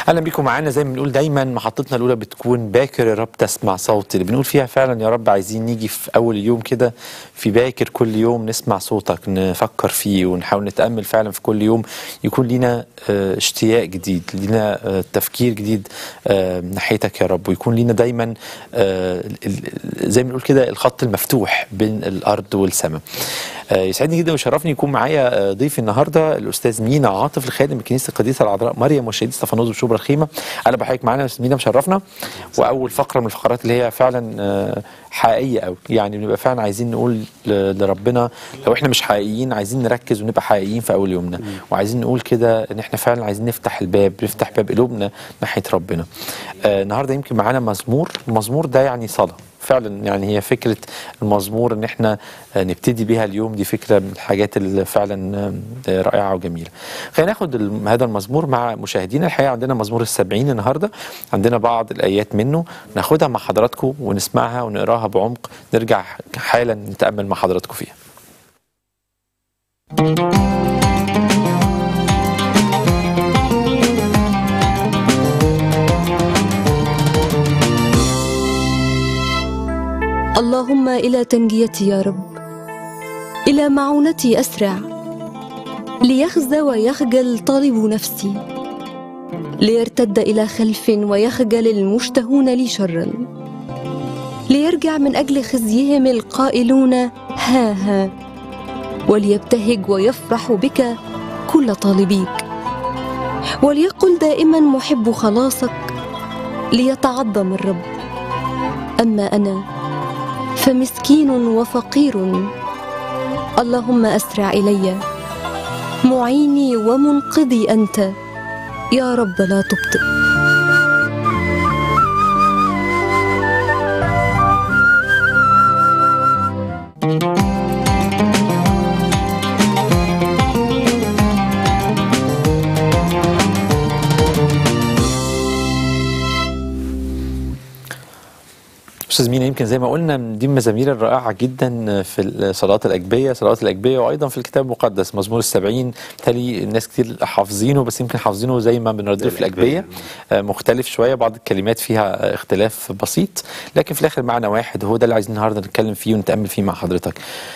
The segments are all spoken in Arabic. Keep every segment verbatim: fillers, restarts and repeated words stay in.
اهلا بيكم معانا. زي ما بنقول دايما محطتنا الاولى بتكون باكر يا رب تسمع صوتي، اللي بنقول فيها فعلا يا رب عايزين نيجي في اول اليوم كده في باكر كل يوم نسمع صوتك، نفكر فيه ونحاول نتامل فعلا في كل يوم، يكون لينا اه اشتياق جديد، لينا اه تفكير جديد اه ناحيتك يا رب، ويكون لينا دايما اه زي ما بنقول كده الخط المفتوح بين الارض والسماء. اه يسعدني جدا ويشرفني يكون معايا ضيفي النهارده الاستاذ مينا عاطف، الخادم بكنيسه القديسه العذراء مريم والشهيد استفانوس بشبرا الخيمه. انا بحييك معانا يا استاذ مينا، مشرفنا. واول فقره من الفقرات اللي هي فعلا حقيقيه قوي، يعني بنبقى فعلا عايزين نقول لربنا لو احنا مش حقيقيين عايزين نركز ونبقى حقيقيين في اول يومنا، وعايزين نقول كده ان احنا فعلا عايزين نفتح الباب، نفتح باب قلوبنا ناحيه ربنا. آه النهارده يمكن معانا مزمور، المزمور ده يعني صلاه فعلا، يعني هي فكرة المزمور ان احنا نبتدي بيها اليوم، دي فكرة من الحاجات اللي فعلا رائعة وجميلة. خلينا ناخد هذا المزمور مع مشاهدينا. الحقيقة عندنا مزمور السبعين النهاردة، عندنا بعض الآيات منه ناخدها مع حضراتكم ونسمعها ونقراها بعمق، نرجع حالا نتأمل مع حضراتكم فيها. اللهم إلى تنجيتي يا رب، إلى معونتي أسرع، ليخزى ويخجل طالب نفسي، ليرتد إلى خلف ويخجل المشتهون لي شرا، ليرجع من أجل خزيهم القائلون ها ها، وليبتهج ويفرح بك كل طالبيك، وليقل دائما محب خلاصك، ليتعظم الرب. أما أنا فمسكين وفقير، اللهم أسرع إلي، معيني ومنقذي أنت يا رب لا تبطئ. استاذ مينا، يمكن زي ما قلنا دي المزامير الرائعه جدا في الصلوات الاجبيه، صلوات الاجبيه، وايضا في الكتاب المقدس. مزمور السبعين بالتالي الناس كتير حافظينه، بس يمكن حافظينه زي ما بنردده في الاجبيه، مختلف شويه، بعض الكلمات فيها اختلاف بسيط، لكن في الاخر معنى واحد، هو ده اللي عايزين النهارده نتكلم فيه ونتامل فيه مع حضرتك.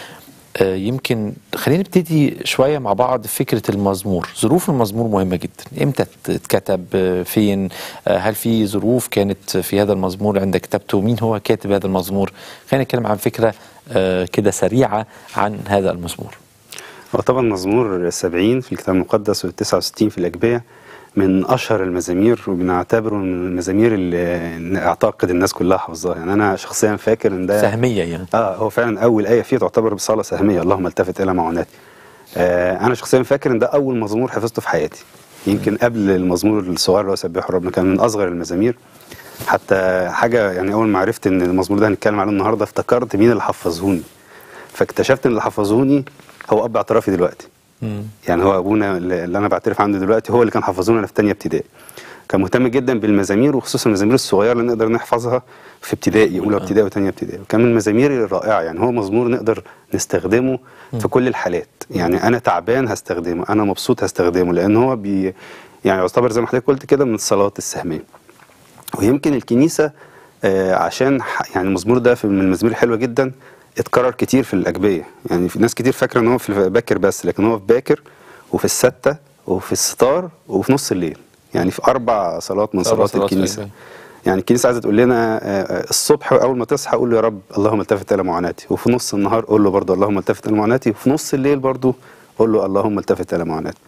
يمكن خلينا نبتدي شوية مع بعض فكرة المزمور. ظروف المزمور مهمة جدا، امتى اتكتب، فين، هل في ظروف كانت في هذا المزمور عند كتابته، مين هو كاتب هذا المزمور؟ خلينا نتكلم عن فكرة كده سريعة عن هذا المزمور. هو طبعا مزمور السبعين في الكتاب المقدس والتسعة وستين في الأجبية من أشهر المزامير، وبنعتبره من المزامير اللي أعتقد الناس كلها حافظاها. يعني أنا شخصيا فاكر إن ده سهمية، يعني آه هو فعلا أول آية فيه تعتبر بصلاة سهمية، اللهم التفت إلى معوناتي. آه أنا شخصيا فاكر إن ده أول مزمور حفظته في حياتي، يمكن قبل المزمور الصغير اللي هو سبحوا ربنا، كان من أصغر المزامير. حتى حاجة يعني أول ما عرفت إن المزمور ده هنتكلم عليه النهاردة افتكرت مين اللي حفظهوني، فاكتشفت إن اللي حفظوني هو أب اعترافي دلوقتي. مم. يعني هو ابونا اللي انا بعترف عنده دلوقتي هو اللي كان حفظونا في ثانيه ابتدائي. كان مهتم جدا بالمزامير، وخصوصا المزامير الصغيره اللي نقدر نحفظها في ابتدائي، اولى ابتدائي وثانيه ابتدائي. وكان من المزامير الرائعه، يعني هو مزمور نقدر نستخدمه مم. في كل الحالات. يعني انا تعبان هستخدمه، انا مبسوط هستخدمه، لان هو بي يعني يعتبر زي ما حضرتك قلت كده من الصلوات السهميه. ويمكن الكنيسه آه عشان يعني المزمور ده من المزامير الحلوه جدا، اتكرر كتير في الأجبية. يعني في ناس كتير فاكرة ان هو في باكر بس، لكن هو في باكر وفي الستة وفي الستار وفي نص الليل، يعني في أربع صلوات من صلوات الكنيسة. يعني الكنيسة عايزة تقول لنا الصبح أول ما تصحى قول له يا رب اللهم التفت إلى معوناتي، وفي نص النهار قول له برضه اللهم التفت إلى معوناتي، وفي نص الليل برضه قول له اللهم التفت إلى معوناتي.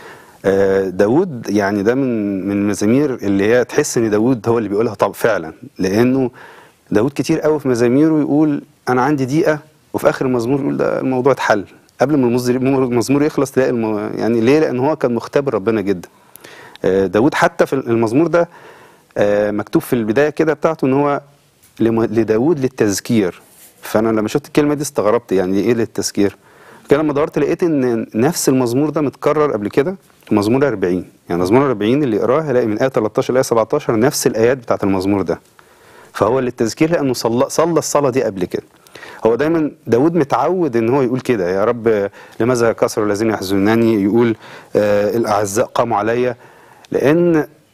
داود يعني ده من من المزامير اللي هي تحس ان داود هو اللي بيقولها. طب فعلا، لأنه داود كتير قوي في مزاميره يقول أنا عندي ضيقة، وفي آخر المزمور يقول ده الموضوع اتحل. قبل ما المزمور يخلص تلاقي الم... يعني ليه؟ لأن هو كان مختبر ربنا جدا. داود حتى في المزمور ده مكتوب في البداية كده بتاعته إن هو لداود للتذكير. فأنا لما شفت الكلمة دي استغربت، يعني إيه للتذكير؟ كده لما دورت لقيت إن نفس المزمور ده متكرر قبل كده في مزمور أربعين. يعني مزمور أربعين اللي يقراه هلاقي من آية ثلاثة عشر لآية سبعة عشر نفس الآيات بتاعت المزمور ده. فهو للتذكير لأنه صلى صلى الصلاة دي قبل كده. هو دايما داود متعود ان هو يقول كده، يا رب لماذا كسروا الذين يحزنونني، يقول آه الاعزاء قاموا عليا، لان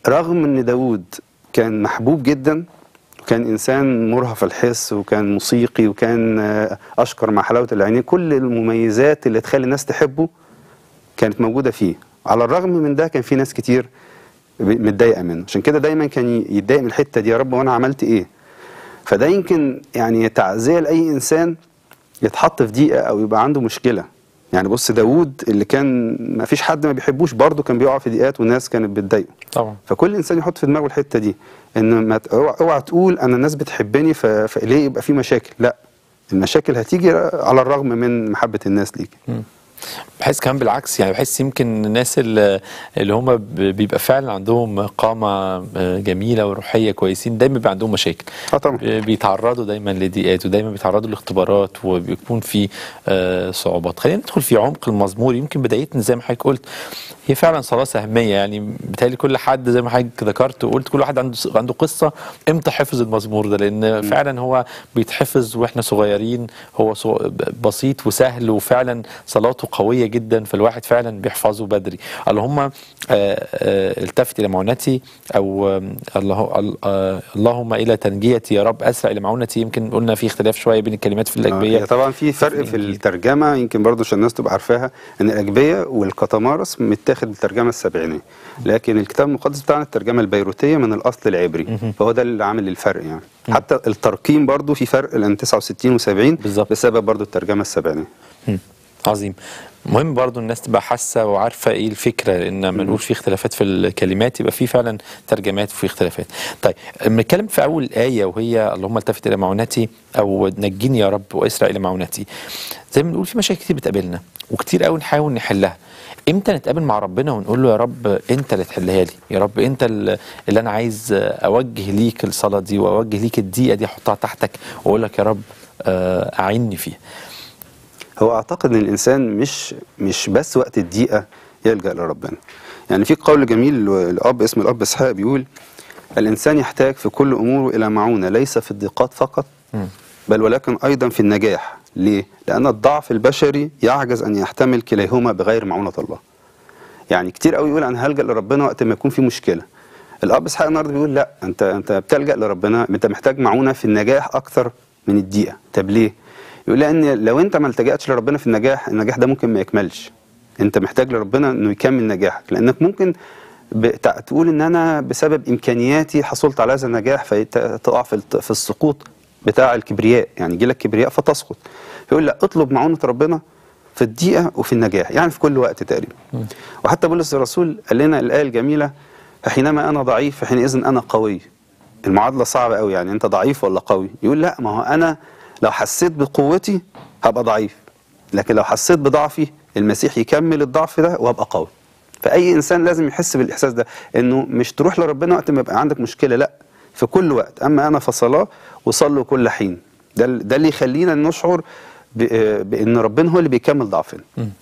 رغم ان داود كان محبوب جدا وكان انسان مرهف الحس وكان موسيقي وكان اشقر مع حلاوه العينين، كل المميزات اللي تخلي الناس تحبه كانت موجوده فيه. على الرغم من ده كان في ناس كتير متضايقه منه، عشان كده دايما كان يتضايق من الحته دي، يا رب وانا عملت ايه؟ فده يمكن يعني تعزيه لاي انسان يتحط في ضيقه او يبقى عنده مشكله. يعني بص داود اللي كان ما فيش حد ما بيحبوش برضه كان بيقع في ضيقات والناس كانت بتضايقه طبعا. فكل انسان يحط في دماغه الحته دي، ان ما اوعى تقول انا الناس بتحبني فليه يبقى في مشاكل. لا، المشاكل هتيجي على الرغم من محبه الناس ليك. بحس كمان بالعكس، يعني بحس يمكن الناس اللي, اللي هم بيبقى فعلا عندهم قامة جميلة وروحية كويسين دايما بيبقى عندهم مشاكل. اه طبعا. بيتعرضوا دايما لضيقات ودايما بيتعرضوا لاختبارات وبيكون في صعوبات. خلينا ندخل في عمق المزمور. يمكن بدايتنا زي ما حضرتك قلت هي فعلا صلاة سهمية، يعني بالتالي كل حد زي ما حضرتك ذكرت وقلت كل واحد عنده عنده قصة امتى حفظ المزمور ده، لأن فعلا هو بيتحفظ واحنا صغيرين، هو بسيط وسهل وفعلا صلاته قوية جدا، فالواحد فعلا بيحفظه بدري. اللهم التفت إلى معونتي، أو الله اللهم إلى تنجيتي يا رب أسرع إلى معونتي. يمكن قلنا في اختلاف شوية بين الكلمات في الأجبية. آه طبعا في فرق في الترجمة، يمكن برضو عشان الناس تبقى عارفاها ان الأجبية والقطمارس متاخد بالترجمة السبعينية، لكن الكتاب المقدس بتاعنا الترجمة البيروتية من الأصل العبري، فهو ده اللي عامل الفرق يعني. حتى الترقيم برضو في فرق لأن تسعة وستين وسبعين بسبب برضو الترجمة السبعينية. عظيم. مهم برضو الناس تبقى حاسه وعارفه ايه الفكره، لان لما نقول في اختلافات في الكلمات يبقى في فعلا ترجمات وفي اختلافات. طيب بنتكلم في اول ايه وهي اللهم التفت الى معونتي او نجيني يا رب واسرع الى معونتي. زي ما بنقول في مشاكل كتير بتقابلنا وكتير قوي نحاول نحلها. امتى نتقابل مع ربنا ونقول له يا رب انت اللي تحلها لي، يا رب انت اللي انا عايز اوجه ليك الصلاه دي واوجه ليك الدقيقه دي احطها تحتك واقول لك يا رب اعني فيها. هو اعتقد ان الانسان مش مش بس وقت الضيقه يلجأ لربنا. يعني في قول جميل الاب اسم الاب اسحاق بيقول الانسان يحتاج في كل اموره الى معونه، ليس في الضيقات فقط بل ولكن ايضا في النجاح. ليه؟ لان الضعف البشري يعجز ان يحتمل كليهما بغير معونه الله. يعني كتير قوي يقول انا هلجأ لربنا وقت ما يكون في مشكله. الاب اسحاق النهارده بيقول لا، انت انت بتلجأ لربنا، انت محتاج معونه في النجاح اكثر من الضيقه. طب ليه؟ يقول لان لو انت ما التجأتش لربنا في النجاح، النجاح ده ممكن ما يكملش. انت محتاج لربنا انه يكمل نجاحك، لانك ممكن تقول ان انا بسبب امكانياتي حصلت على هذا النجاح فتقع في في السقوط بتاع الكبرياء، يعني يجي لك كبرياء فتسقط. فيقول لا، اطلب معونه ربنا في الضيقه وفي النجاح، يعني في كل وقت تقريبا. وحتى بولس الرسول قال لنا الايه الجميله حينما انا ضعيف فحينئذ انا قوي. المعادله صعبه قوي، يعني انت ضعيف ولا قوي؟ يقول لا، ما هو انا لو حسيت بقوتي هبقى ضعيف، لكن لو حسيت بضعفي المسيح يكمل الضعف ده وهبقى قوي. فأي إنسان لازم يحس بالإحساس ده، إنه مش تروح لربنا وقت ما يبقى عندك مشكلة، لا، في كل وقت. أما أنا فصلاة وصلوا كل حين. ده ده اللي يخلينا نشعر بإن ربنا هو اللي بيكمل ضعفنا.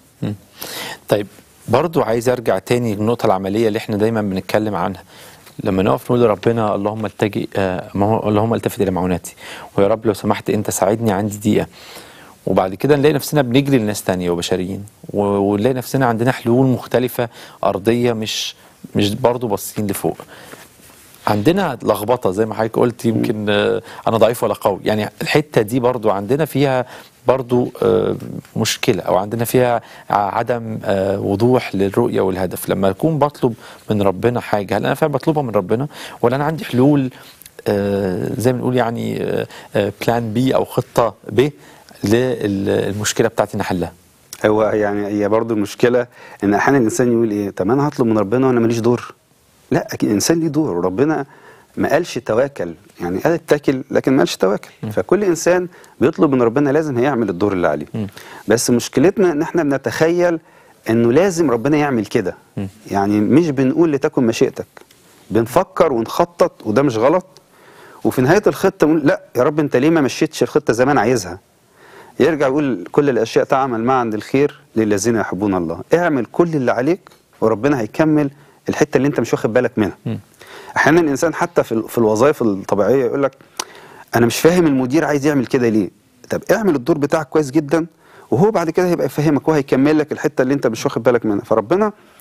طيب برضو عايز أرجع تاني للنقطة العملية اللي احنا دايما بنتكلم عنها. لما نقف نقول لربنا اللهم التجئ آه اللهم التفت الى معوناتي، ويا رب لو سمحت انت ساعدني عندي دقيقه، وبعد كده نلاقي نفسنا بنجري لناس تانية وبشريين، ونلاقي نفسنا عندنا حلول مختلفه ارضيه، مش مش برضه باصين لفوق. عندنا لخبطه زي ما حضرتك قلت، يمكن آه انا ضعيف ولا قوي، يعني الحته دي برضه عندنا فيها برضو آه مشكلة، أو عندنا فيها عدم آه وضوح للرؤية والهدف. لما أكون بطلب من ربنا حاجة، هل أنا فعلا بطلبها من ربنا ولا أنا عندي حلول آه زي ما نقول يعني آه آه بلان بي أو خطة ب للمشكلة بتاعتي نحلها؟ هو يعني هي برضو المشكلة إن أحيانا الإنسان يقول إيه، طب أنا هطلب من ربنا وأنا ماليش دور. لا، أكيد الإنسان ليه دور، وربنا ما قالش تواكل، يعني قال اتكل لكن ما قالش تواكل. م. فكل انسان بيطلب من ربنا لازم هيعمل الدور اللي عليه. م. بس مشكلتنا ان احنا بنتخيل انه لازم ربنا يعمل كده. يعني مش بنقول لتكن مشيئتك، بنفكر ونخطط، وده مش غلط. وفي نهايه الخطه نقول لا يا رب انت ليه ما مشيتش الخطه زي ما انا عايزها؟ يرجع يقول كل الاشياء تعمل معا للخير للذين يحبون الله. اعمل كل اللي عليك وربنا هيكمل الحته اللي انت مش واخد بالك منها. م. احيانا الانسان حتى في في الوظائف الطبيعيه يقول لك انا مش فاهم المدير عايز يعمل كده ليه. طب اعمل الدور بتاعك كويس جدا، وهو بعد كده هيبقى يفهمك وهيكمل لك الحته اللي انت مش واخد بالك منها. فربنا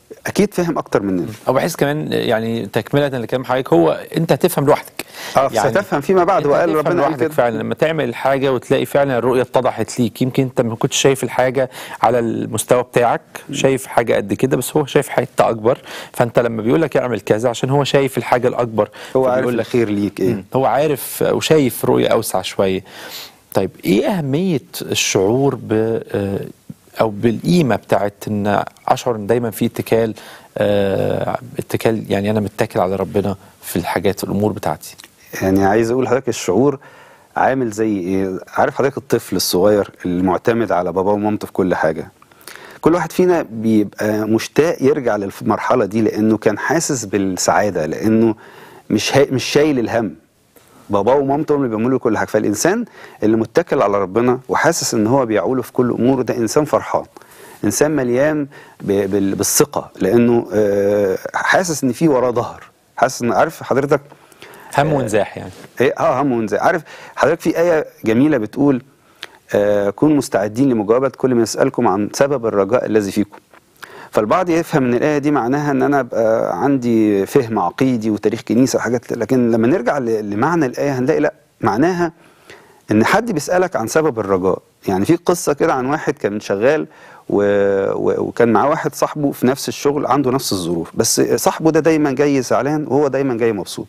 اكيد فاهم اكتر مننا. او بحس كمان يعني تكمله لكلام حضرتك، هو انت هتفهم لوحدك. اه يعني ستفهم فيما بعد، وقال ربنا قال كده فعلا لما تعمل الحاجه وتلاقي فعلا الرؤيه اتضحت ليك. يمكن انت ما كنتش شايف الحاجه على المستوى بتاعك، شايف حاجه قد كده، بس هو شايف حته اكبر. فانت لما بيقول لك اعمل كذا عشان هو شايف الحاجه الاكبر، هو عارف الخير ليك ايه، هو عارف وشايف رؤيه اوسع شويه. طيب ايه اهميه الشعور ب او بالقيمه بتاعت ان اشعر ان دايما في اتكال اه اتكال يعني انا متكل على ربنا في الحاجات الامور بتاعتي؟ يعني عايز اقول لحضرتك الشعور عامل زي ايه؟ عارف حضرتك الطفل الصغير المعتمد على باباه ومامته في كل حاجه؟ كل واحد فينا بيبقى مشتاق يرجع للمرحله دي، لانه كان حاسس بالسعاده، لانه مش مش شايل الهم. باباه ومامته هم اللي بيعملوا له كل حاجه. فالانسان اللي متكل على ربنا وحاسس ان هو بيعوله في كل اموره، ده انسان فرحان، انسان مليان بالثقه، لانه حاسس ان في وراه ظهر، حاسس ان عارف حضرتك هم وانزاح يعني ايه اه هم وانزاح. عارف حضرتك في ايه جميله بتقول آه كونوا مستعدين لمجاوبه كل من يسالكم عن سبب الرجاء الذي فيكم. فالبعض يفهم من الآية دي معناها ان انا ابقى عندي فهم عقيدي وتاريخ كنيسة وحاجات، لكن لما نرجع لمعنى الآية هنلاقي لا، معناها ان حد بيسألك عن سبب الرجاء. يعني في قصة كده عن واحد كان شغال و... و... وكان معاه واحد صاحبه في نفس الشغل عنده نفس الظروف، بس صاحبه ده دايما جاي زعلان وهو دايما جاي مبسوط.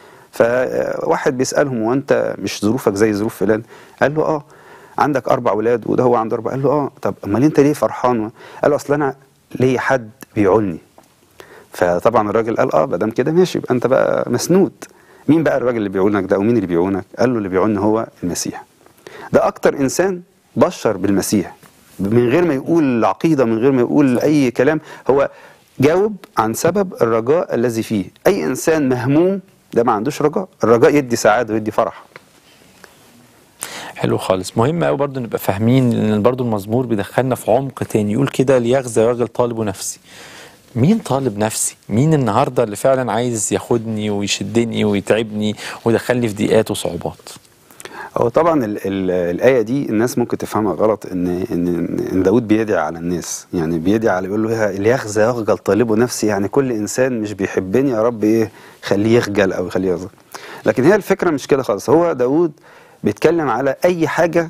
فواحد بيسألهم وانت مش ظروفك زي ظروف فلان؟ قال له اه. عندك اربع اولاد وده هو عنده اربع؟ قال له اه. طب امال انت ليه فرحان؟ قال له اصل انا ليه حد بيعولني. فطبعا الراجل قال اه ما دام كده ماشي، يبقى انت بقى مسنود. مين بقى الراجل اللي بيعولنك ده ومين اللي بيعونك؟ قال له اللي بيعولني هو المسيح. ده اكتر انسان بشر بالمسيح من غير ما يقول عقيده، من غير ما يقول اي كلام، هو جاوب عن سبب الرجاء الذي فيه. اي انسان مهموم ده ما عندوش رجاء. الرجاء يدي سعاده ويدي فرح. حلو خالص. مهم قوي برضو نبقى فاهمين ان برضو المزمور بيدخلنا في عمق تاني. يقول كده ليغزى راجل طالب نفسي. مين طالب نفسي؟ مين النهارده اللي فعلا عايز ياخدني ويشدني ويتعبني ويدخلني في ضيقات وصعوبات؟ هو طبعا ال ال الآية دي الناس ممكن تفهمها غلط، ان ان ان داود بيدعي على الناس، يعني بيدعي على، بيقول له ليغزى يخجل طالب نفسي، يعني كل انسان مش بيحبني يا رب ايه خليه يخجل او يخليه يغزى. لكن هي الفكرة مش كده خالص. هو داود بيتكلم على اي حاجة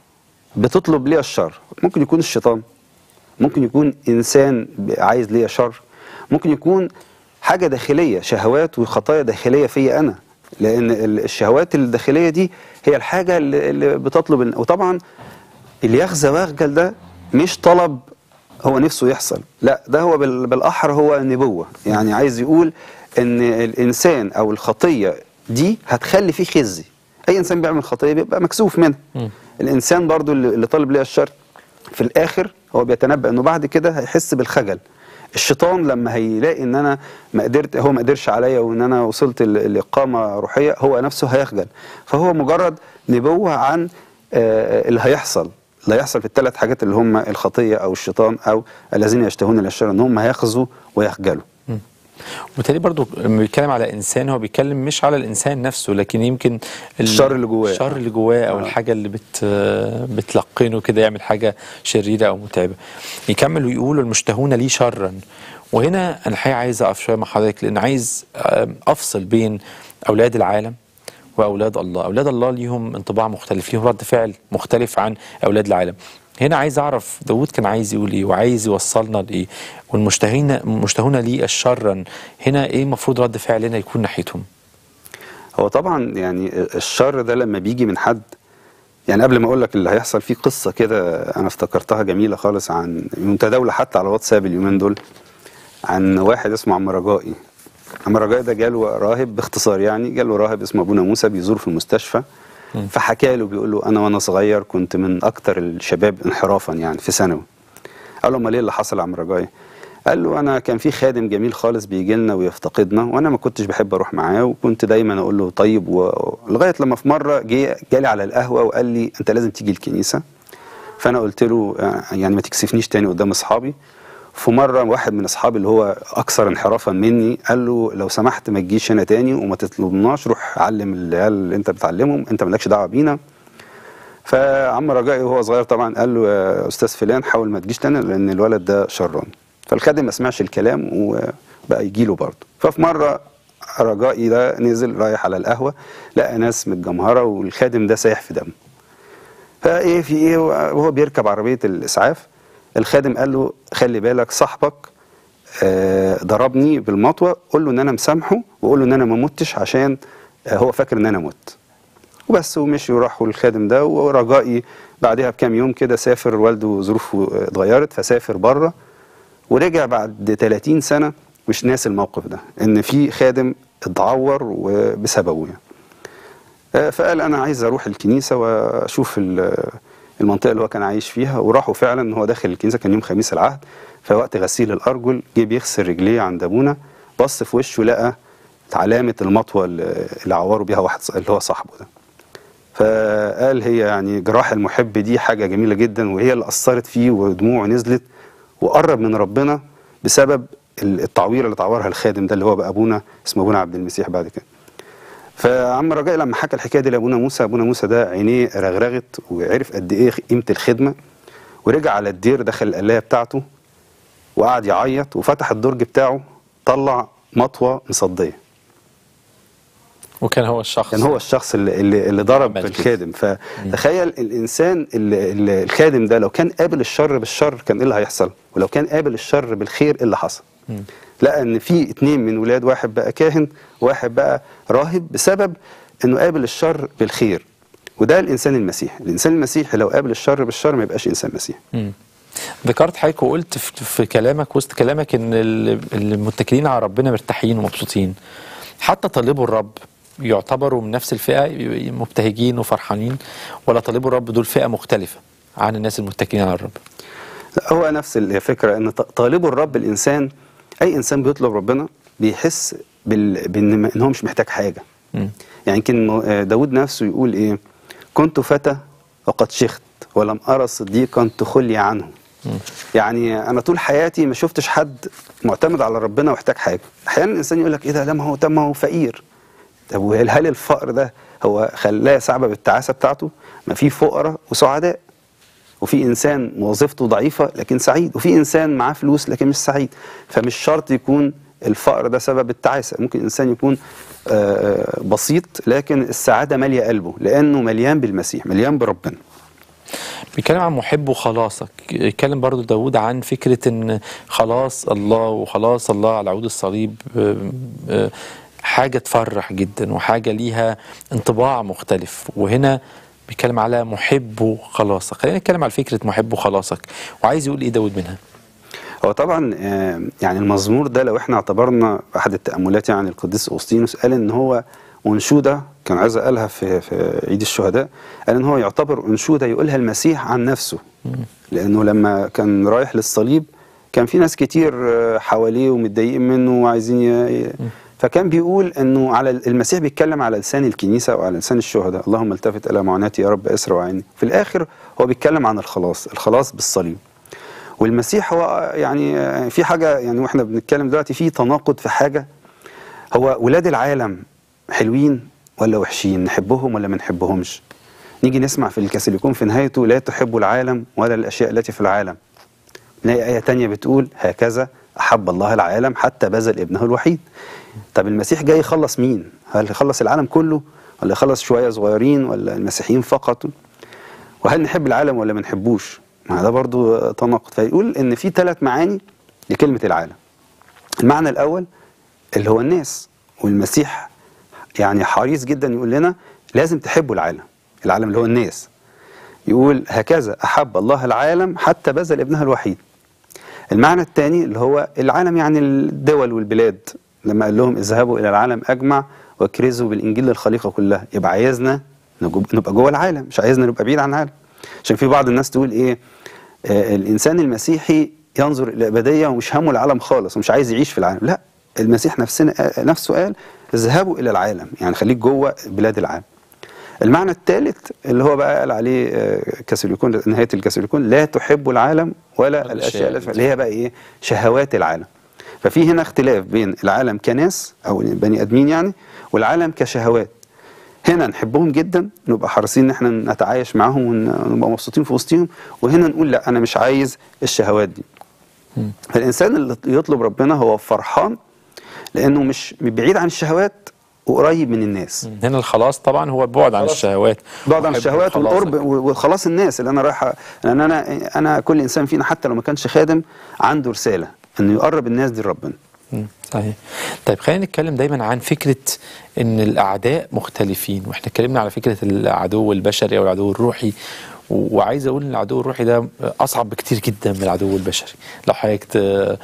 بتطلب ليها الشر. ممكن يكون الشيطان، ممكن يكون انسان عايز ليا شر، ممكن يكون حاجة داخلية، شهوات وخطايا داخلية فيا انا، لان الشهوات الداخلية دي هي الحاجة اللي بتطلب. وطبعا اللي يغزى ويخجل ده مش طلب هو نفسه يحصل، لا ده هو بالاحرى هو نبوة. يعني عايز يقول ان الانسان او الخطية دي هتخلي فيه خزي. اي انسان بيعمل خطية بيبقى مكسوف منها. م. الانسان برضو اللي طالب ليها الشر في الاخر هو بيتنبأ انه بعد كده هيحس بالخجل. الشيطان لما هيلاقي ان انا ما قدرت، هو ما قدرش عليا، وان انا وصلت لاقامه روحيه، هو نفسه هيخجل. فهو مجرد نبوه عن اللي هيحصل، اللي هيحصل في الثلاث حاجات اللي هم الخطيه او الشيطان او الذين يشتهون الاشرار، ان هم هيخزوا ويخجلوا. وبالتالي برضو لما بيتكلم على انسان هو بيتكلم مش على الانسان نفسه، لكن يمكن الشر اللي جواه، الشر اللي جواه او آه. الحاجه اللي بت بتلقنه كده يعمل حاجه شريره او متعبه. يكمل ويقول المشتهون لي شرا. وهنا انا الحقيقه عايز اقف شويه مع حضرتك، لان عايز افصل بين اولاد العالم واولاد الله. اولاد الله ليهم انطباع مختلف، ليهم رد فعل مختلف عن اولاد العالم. هنا عايز اعرف داود كان عايز يقول ايه وعايز يوصلنا لايه، والمشتهين مشتهون لي الشرا هنا ايه المفروض رد فعلنا يكون ناحيتهم؟ هو طبعا يعني الشر ده لما بيجي من حد، يعني قبل ما اقول لك اللي هيحصل، في قصه كده انا افتكرتها جميله خالص، عن متداوله حتى على واتساب اليومين دول، عن واحد اسمه عم رجائي. عم رجائي ده جاله راهب، باختصار يعني جاله راهب اسمه ابونا موسى بيزوره في المستشفى، فحكى له بيقول له انا وانا صغير كنت من اكتر الشباب انحرافا يعني في ثانوي. قال له امال ايه اللي حصل يا عم رجائي؟ قال له انا كان في خادم جميل خالص بيجي لنا ويفتقدنا، وانا ما كنتش بحب اروح معاه، وكنت دايما اقول له طيب و... لغايه لما في مره جه جالي على القهوه وقال لي انت لازم تيجي الكنيسه. فانا قلت له يعني ما تكسفنيش تاني قدام اصحابي. في مره واحد من اصحابي اللي هو اكثر انحرافا مني قال له لو سمحت ما تجيش هنا تاني وما تطلبناش، روح علم العيال اللي انت بتعلمهم، انت مالكش دعوه بينا. فعم رجائي وهو صغير طبعا قال له يا استاذ فلان حاول ما تجيش تاني لان الولد ده شران. فالخادم ما سمعش الكلام وبقى يجي له برضه. ففي مره رجائي ده نزل رايح على القهوه، لقى ناس متجمهره والخادم ده سايح في دمه. فايه في ايه وهو بيركب عربيه الاسعاف، الخادم قال له خلي بالك صاحبك آه ضربني بالمطوه، قول له ان انا مسامحه وقول له ان انا ما متش عشان آه هو فاكر ان انا مت. وبس ومشي وراحوا الخادم ده. ورجائي بعدها بكام يوم كده سافر، والده ظروفه اتغيرت فسافر بره، ورجع بعد ثلاثين سنه مش ناسي الموقف ده، ان في خادم اتعور وبسببه يعني. فقال انا عايز اروح الكنيسه واشوف المنطقه اللي هو كان عايش فيها. وراحوا فعلا، هو داخل الكنيسه كان يوم خميس العهد، فوقت غسيل الارجل جه بيغسل رجليه عند ابونا، بص في وشه لقى علامه المطوه اللي عوروا بيها واحد اللي هو صاحبه ده. فقال هي يعني جراح المحب دي حاجه جميله جدا، وهي اللي اثرت فيه ودموعه نزلت وقرب من ربنا بسبب التعويره اللي تعورها الخادم ده اللي هو بقى ابونا اسمه ابونا عبد المسيح بعد كده. فعم رجاء لما حكى الحكايه دي لابونا موسى، ابونا موسى ده عينيه رغرغت وعرف قد ايه قيمه الخدمه، ورجع على الدير دخل القلايه بتاعته وقعد يعيط، وفتح الدرج بتاعه طلع مطوه مصديه. وكان هو الشخص كان هو الشخص اللي اللي, اللي ضرب الخادم. فتخيل الانسان اللي, اللي الخادم ده لو كان قابل الشر بالشر كان ايه اللي هيحصل، ولو كان قابل الشر بالخير ايه اللي حصل. م. لقى ان في اتنين من ولاد، واحد بقى كاهن وواحد بقى راهب بسبب انه قابل الشر بالخير. وده الانسان المسيحي. الانسان المسيحي لو قابل الشر بالشر ما يبقاش انسان مسيحي. م. ذكرت حضرتك وقلت في كلامك وسط كلامك ان المتكلين على ربنا مرتاحين ومبسوطين. حتى طالبوا الرب يعتبروا من نفس الفئة مبتهجين وفرحانين، ولا طالبوا الرب دول فئة مختلفة عن الناس المتكلين على الرب؟ هو نفس الفكرة، ان طالبوا الرب الانسان، اي انسان بيطلب ربنا بيحس بال... بان إن هو مش محتاج حاجة. م. يعني يمكن داود نفسه يقول ايه، كنت فتى وقد شخت ولم ارى صديقا تخلي عنه. م. يعني انا طول حياتي ما شفتش حد معتمد على ربنا واحتاج حاجة. احيانا الانسان يقول لك ايه ده، لا ما هو طب ما هو فقير. طب هل الفقر ده هو خلاه سبب التعاسة بتاعته؟ ما في فقراء وسعداء، وفي انسان وظيفته ضعيفة لكن سعيد، وفي انسان معاه فلوس لكن مش سعيد. فمش شرط يكون الفقر ده سبب التعاسة، ممكن انسان يكون بسيط لكن السعادة مالية قلبه لانه مليان بالمسيح، مليان بربنا. بيتكلم عن محب وخلاصك. يتكلم برضو داود عن فكرة ان خلاص الله وخلاص الله على عود الصليب حاجة تفرح جدا وحاجة ليها انطباع مختلف. وهنا بيتكلم على محب وخلاصك. خلينا نتكلم على فكرة محب وخلاصك، وعايز يقول ايه داود منها؟ هو طبعا يعني المزمور ده لو احنا اعتبرنا احد التأملات يعني القديس أغسطينوس قال ان هو أنشودة، كان عايز قالها في في عيد الشهداء، قال ان هو يعتبر أنشودة يقولها المسيح عن نفسه. لانه لما كان رايح للصليب كان في ناس كتير حواليه ومتضايقين منه وعايزين ي... فكان بيقول انه على المسيح بيتكلم على لسان الكنيسه وعلى لسان الشهداء، اللهم التفت الى معوناتي يا رب اسرع وعيني. في الاخر هو بيتكلم عن الخلاص، الخلاص بالصليب. والمسيح هو يعني في حاجه، يعني واحنا بنتكلم دلوقتي في تناقض في حاجه، هو ولاد العالم حلوين ولا وحشين، نحبهم ولا ما نحبهمش؟ نيجي نسمع في الكاثوليكون في نهايته لا تحبوا العالم ولا الاشياء التي في العالم. نلاقي ايه تانية بتقول هكذا احب الله العالم حتى بذل ابنه الوحيد. طب المسيح جاي يخلص مين؟ هل يخلص العالم كله ولا يخلص شويه صغيرين ولا المسيحيين فقط؟ وهل نحب العالم ولا ما نحبوش؟ ما ده برضو تناقض. فيقول ان في ثلاث معاني لكلمه العالم. المعنى الاول اللي هو الناس، والمسيح يعني حريص جدا يقول لنا لازم تحبوا العالم، العالم اللي هو الناس. يقول هكذا احب الله العالم حتى بذل ابنه الوحيد. المعنى الثاني اللي هو العالم يعني الدول والبلاد، لما قال لهم اذهبوا الى العالم اجمع واكرزوا بالانجيل للخليقه كلها، يبقى عايزنا نبقى جوه العالم، مش عايزنا نبقى بعيد عن العالم. عشان في بعض الناس تقول ايه، آه الانسان المسيحي ينظر الى الابديه ومش همه العالم خالص ومش عايز يعيش في العالم. لا، المسيح نفسنا آه نفسه قال اذهبوا الى العالم، يعني خليك جوه بلاد العالم. المعنى الثالث اللي هو بقى قال عليه آه كاثوليكون، نهايه الكاثوليكون لا تحبوا العالم ولا الاشياء التي اللي هي بقى ايه، شهوات العالم. ففي هنا اختلاف بين العالم كناس او بني ادمين يعني، والعالم كشهوات. هنا نحبهم جدا، نبقى حريصين ان احنا نتعايش معاهم ونبقى مبسوطين في وسطهم، وهنا نقول لا انا مش عايز الشهوات دي. فالانسان اللي يطلب ربنا هو فرحان لانه مش بعيد عن الشهوات وقريب من الناس. هنا الخلاص طبعا هو البعد عن الشهوات، بعد عن الشهوات والقرب وخلاص الناس اللي انا رايح، لان انا انا كل انسان فينا حتى لو ما كانش خادم عنده رساله انه يقرب الناس دي لربنا. صحيح. طيب خلينا نتكلم دايما عن فكره ان الاعداء مختلفين، واحنا اتكلمنا على فكره العدو البشري او العدو الروحي، وعايز اقول ان العدو الروحي ده اصعب بكتير جدا من العدو البشري. لو حضرتك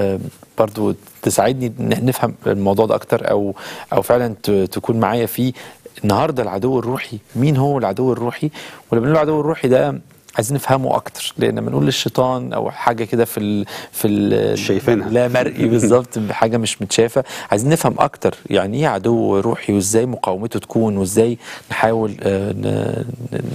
برضو تساعدني نفهم الموضوع ده اكتر، او او فعلا تكون معايا فيه النهارده. العدو الروحي مين هو العدو الروحي؟ ولما بنقول العدو الروحي ده عايزين نفهمه اكتر، لان لما نقول للشيطان او حاجه كده في ال في ال شايفينها لا مرئي بالظبط، حاجه مش متشافه، عايزين نفهم اكتر يعني ايه عدو روحي، وازاي مقاومته تكون، وازاي نحاول آه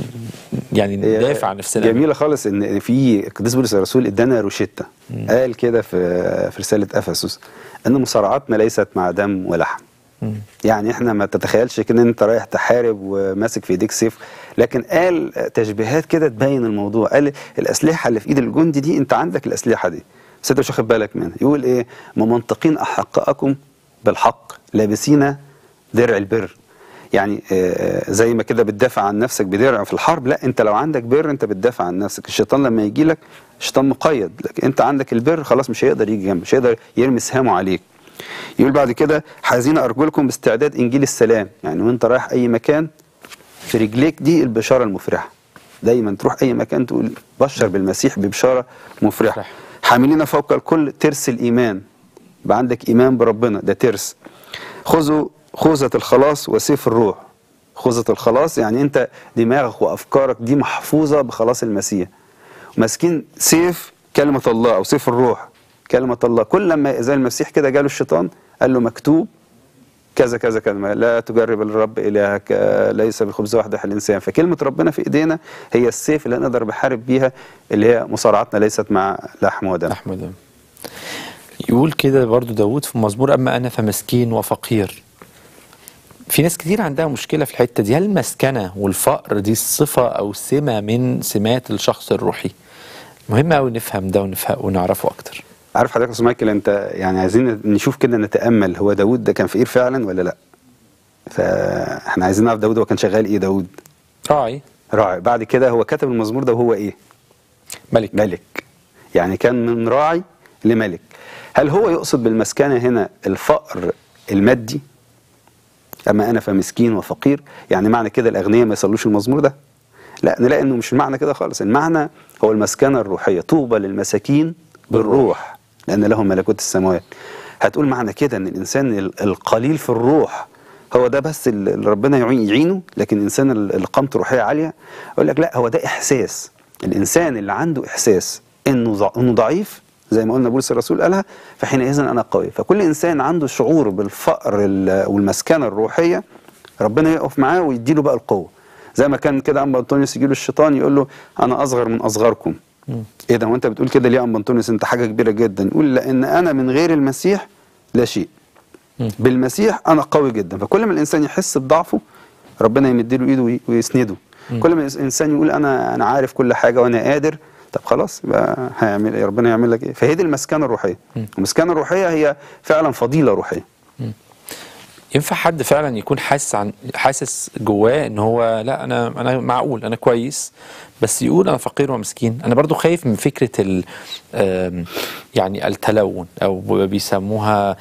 يعني ندافع عن نفسنا. جميله خالص ان في قديس بولس الرسول ادانا روشته، قال كده في في رساله افسس ان مصارعاتنا ليست مع دم ولحم. مم. يعني احنا ما تتخيلش كده ان انت رايح تحارب وماسك في ايديك سيف، لكن قال تشبيهات كده تبين الموضوع. قال الاسلحه اللي في ايد الجندي دي انت عندك الاسلحه دي بس انت مش واخد بالك منها. يقول ايه؟ ممنطقين احقاءكم بالحق لابسين درع البر. يعني زي ما كده بتدافع عن نفسك بدرع في الحرب، لا انت لو عندك بر انت بتدافع عن نفسك. الشيطان لما يجي لك الشيطان مقيد، لكن انت عندك البر خلاص مش هيقدر يجي جنبك، مش هيقدر يرمي سهامه عليك. يقول بعد كده حازين ارجلكم باستعداد انجيل السلام. يعني وانت رايح اي مكان في رجليك دي البشاره المفرحه، دايما تروح اي مكان تقول بشر بالمسيح ببشاره مفرحه. حاملين فوق الكل ترس الايمان، يبقى عندك ايمان بربنا ده ترس. خذوا خوذة الخلاص وسيف الروح. خوذة الخلاص يعني انت دماغك وافكارك دي محفوظه بخلاص المسيح، وماسكين سيف كلمه الله او سيف الروح كلمة الله. كل لما زي المسيح كده جاله الشيطان قال له مكتوب كذا كذا كلمة، لا تجرب الرب إلهك، ليس بالخبز وحده يحيى الإنسان. فكلمة ربنا في إيدينا هي السيف اللي نقدر بحارب بيها، اللي هي مصارعتنا ليست مع لحم ودم. لحم ودم. يقول كده برضو داود في مزمور أما أنا فمسكين وفقير. في ناس كتير عندها مشكلة في الحتة دي. هل المسكنة والفقر دي صفة أو سمة من سمات الشخص الروحي؟ مهم أوي نفهم ده ونفهم ونعرفه أكتر. عارف حضرتك يا استاذ مايكل، انت يعني عايزين نشوف كده نتامل، هو داود ده كان فقير فعلا ولا لا؟ فاحنا عايزين نعرف داود هو كان شغال ايه. داود راعي. راعي. بعد كده هو كتب المزمور ده وهو ايه؟ ملك. ملك. يعني كان من راعي لملك. هل هو يقصد بالمسكنه هنا الفقر المادي؟ اما انا فمسكين وفقير، يعني معنى كده الاغنياء ما يصلوش المزمور ده؟ لا، نلاقي انه مش المعنى كده خالص. المعنى هو المسكنه الروحيه. طوبى للمساكين بالروح لأن لهم ملكوت السماوات. هتقول معنى كده أن الإنسان القليل في الروح هو ده بس اللي ربنا يعينه، لكن الإنسان اللي قامته روحية عالية أقول لك لا، هو ده إحساس. الإنسان اللي عنده إحساس إنه إنه ضعيف زي ما قلنا بولس الرسول قالها، فحينئذ أنا قوي. فكل إنسان عنده شعور بالفقر والمسكنة الروحية ربنا يقف معاه ويديله بقى القوة. زي ما كان كده أنبا أنطونيوس يجي له الشيطان يقول له أنا أصغر من أصغركم. ايه ده وانت بتقول كده ليه يا أنبا أنطونيوس؟ انت حاجه كبيره جدا. يقول لان انا من غير المسيح لا شيء، بالمسيح انا قوي جدا. فكل ما الانسان يحس بضعفه ربنا يمد له ايده ويسنده. كل ما الانسان يقول انا انا عارف كل حاجه وانا قادر، طب خلاص يبقى هيعمل ايه؟ ربنا يعمل لك ايه؟ فهي دي المسكنه الروحيه. المسكنه الروحيه هي فعلا فضيله روحيه. ينفع حد فعلا يكون حاسس عن حاسس جواه ان هو لا انا انا معقول انا كويس، بس يقول انا فقير ومسكين؟ انا برضو خايف من فكره ال يعني التلون او بيسموها،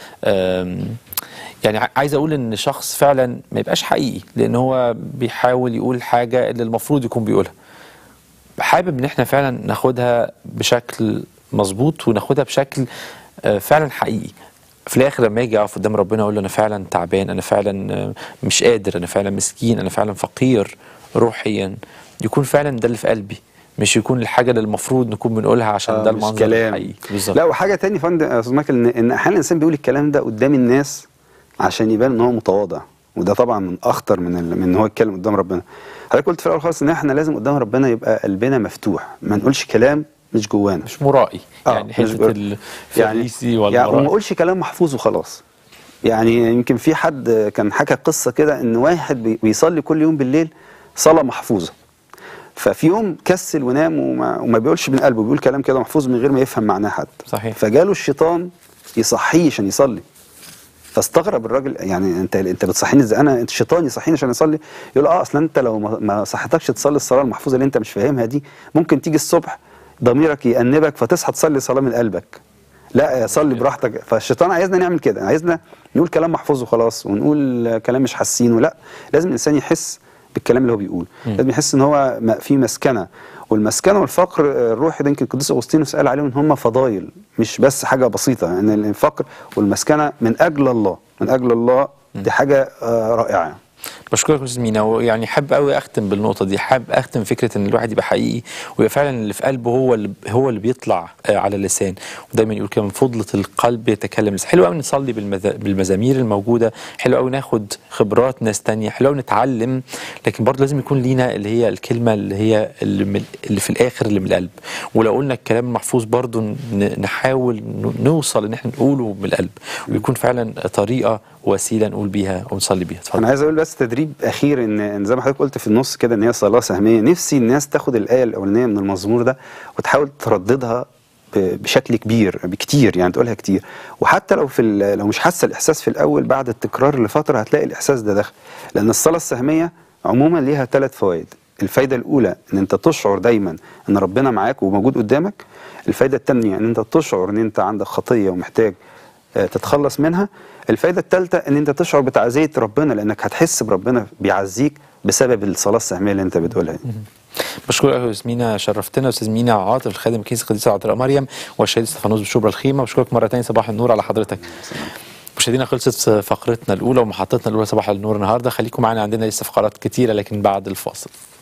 يعني عايز اقول ان شخص فعلا ما يبقاش حقيقي لان هو بيحاول يقول حاجه اللي المفروض يكون بيقولها. حابب ان احنا فعلا ناخدها بشكل مظبوط وناخدها بشكل فعلا حقيقي. في الاخر لما يجي اقف قدام ربنا اقول له انا فعلا تعبان، انا فعلا مش قادر، انا فعلا مسكين، انا فعلا فقير روحيا، يكون فعلا ده اللي في قلبي، مش يكون الحاجه اللي المفروض نكون بنقولها عشان آه ده المنظر الحقيقي. لا، وحاجه تاني يا فندم يا استاذ مايكل، ان احيانا الانسان بيقول الكلام ده قدام الناس عشان يبان ان هو متواضع، وده طبعا من اخطر من من ان هو يتكلم قدام ربنا. حضرتك قلت في الاول خالص ان احنا لازم قدام ربنا يبقى قلبنا مفتوح، ما نقولش كلام مش جوانا، مش مرائي. آه يعني حته الفريسي يعني والمرائي، يعني وما اقولش كلام محفوظ وخلاص. يعني يمكن في حد كان حكى قصه كده ان واحد بيصلي كل يوم بالليل صلاه محفوظه، ففي يوم كسل ونام وما, وما بيقولش من قلبه، بيقول كلام كده محفوظ من غير ما يفهم معناه حد. صحيح. فجاله الشيطان يصحيه عشان يصلي، فاستغرب الراجل، يعني انت انت بتصحيني ازاي؟ انا انت الشيطان يصحيني عشان يصلي؟ يقول اه اصل انت لو ما صحتكش تصلي الصلاه المحفوظه اللي انت مش فاهمها دي، ممكن تيجي الصبح ضميرك يأنبك تصحى تصلي صلاه من قلبك. لا صلي براحتك. فالشيطان عايزنا نعمل كده، عايزنا نقول كلام محفوظ وخلاص، ونقول كلام مش حاسينه. لا، لازم الانسان يحس بالكلام اللي هو بيقول، لازم يحس ان هو في مسكنه، والمسكنه والفقر الروحي ده يمكن القديس اغسطينوس قال عليهم ان هم فضايل، مش بس حاجه بسيطه. ان يعني الفقر والمسكنه من اجل الله، من اجل الله، دي حاجه رائعه. بشكرك استاذ مينا، ويعني حابب قوي اختم بالنقطه دي، حابب اختم فكره ان الواحد يبقى حقيقي ويبقى فعلا اللي في قلبه هو اللي هو اللي بيطلع على اللسان، ودايما يقول كده من فضله القلب يتكلم اللسان. حلو قوي نصلي بالمزامير الموجوده، حلو قوي ناخد خبرات ناس ثانيه، حلو قوي نتعلم، لكن برضه لازم يكون لينا اللي هي الكلمه اللي هي اللي, اللي في الاخر اللي من القلب. ولو قلنا الكلام المحفوظ برضه نحاول نوصل ان احنا نقوله من القلب، ويكون فعلا طريقه وسيله نقول بيها ونصلي بيها. اتفضل. انا عايز اقول بس تدريب اخير، ان زي ما حضرتك قلت في النص كده ان هي صلاه سهميه. نفسي الناس تاخد الايه الاولانيه من المزمور ده وتحاول ترددها بشكل كبير بكتير، يعني تقولها كتير، وحتى لو في لو مش حاسه الاحساس في الاول، بعد التكرار لفتره هتلاقي الاحساس ده داخل. لان الصلاه السهميه عموما ليها ثلاث فوائد. الفايده الاولى ان انت تشعر دايما ان ربنا معاك وموجود قدامك. الفايده الثانيه ان انت تشعر ان انت عندك خطيه ومحتاج تتخلص منها. الفايده الثالثه ان انت تشعر بتعزيه ربنا، لانك هتحس بربنا بيعزيك بسبب الصلاه السهميه اللي انت بتقولها دي. بشكرك يا استاذ مينا، شرفتنا. استاذ مينا عاطف، الخادم الكنيسه القديسه عذراء مريم والشهيد استفانوس بشبرا الخيمه. بشكرك مره ثانيه، صباح النور على حضرتك. مشاهدينا، خلصت فقرتنا الاولى ومحطتنا الاولى صباح النور النهارده. خليكم معنا، عندنا لسه فقرات كتيره لكن بعد الفاصل.